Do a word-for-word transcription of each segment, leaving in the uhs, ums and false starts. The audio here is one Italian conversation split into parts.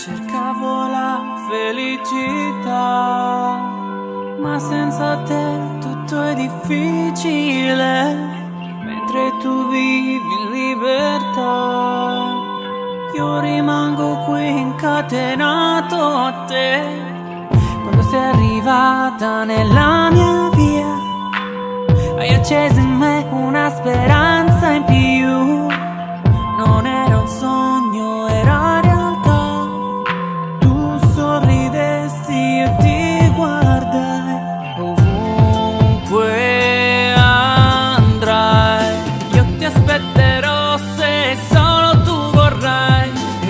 Cercavo la felicità, ma senza te tutto è difficile, mentre tu vivi in libertà. Io rimango qui incatenato a te. Quando sei arrivata nella mia via, hai acceso in me una speranza in più. Non era un sogno, era realtà. Tu sorridesti e ti guardai. Ovunque andrai, io ti aspetterò se solo tu vorrai. E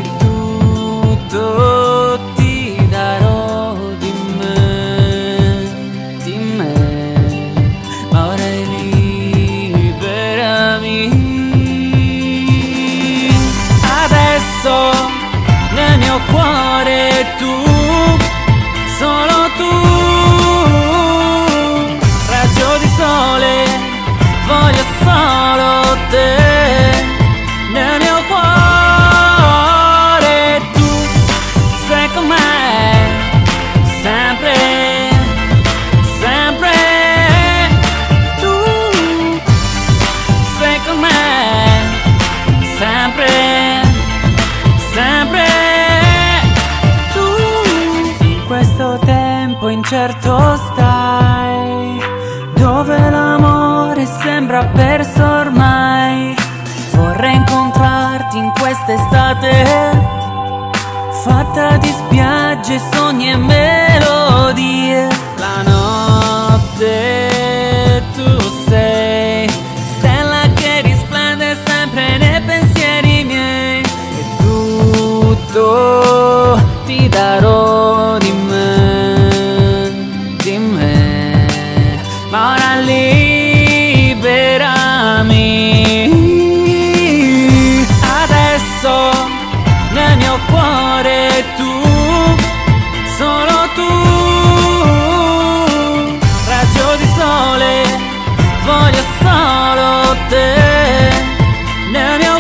tutto ti darò di me, di me. Ma ora liberami. Nel mio cuore tu, solo tu, raggio di sole, voglio solo te. Nel mio cuore tu, sei con me, sempre, sempre. Tu sei con me, sempre, sempre. Tu in questo tempo incerto stai, dove l'amore sembra perso ormai. Vorrei incontrarti in quest'estate, fatta di spiagge, sogni e melodie. La notte tu sei stella che risplende sempre nei pensieri miei. Tutto ti darò di me, di me. Ma ora liberami. Adesso nel mio cuore tu, solo tu, raggio di sole, voglio solo te. Nel mio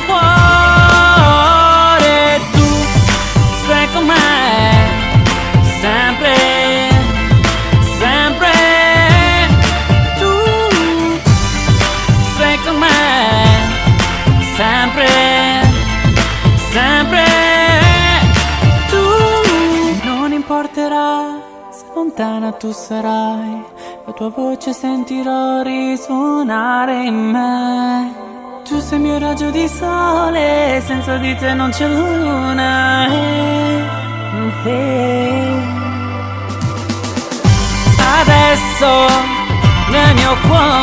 cuore con me, sempre, sempre. Tu sei con me, sempre, sempre. Tu non importerà se lontana tu sarai, la tua voce sentirò risuonare in me. Tu sei il mio raggio di sole, senza di te non c'è luna. Adesso nel mio cuore